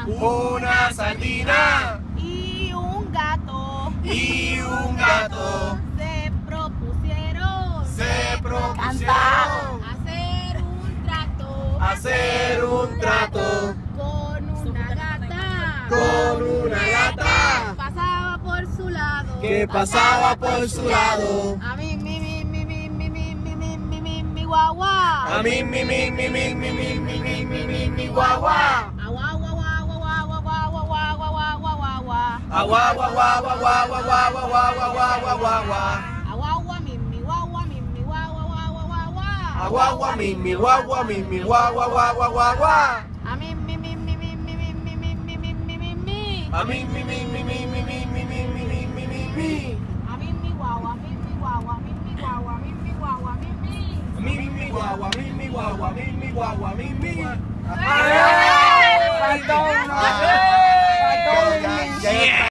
una sardina y un gato se propusieron hacer un trato con una gata que pasaba por su lado. A mí, mi guagua. A mí, guagua. Agua, A mí, mi guagua.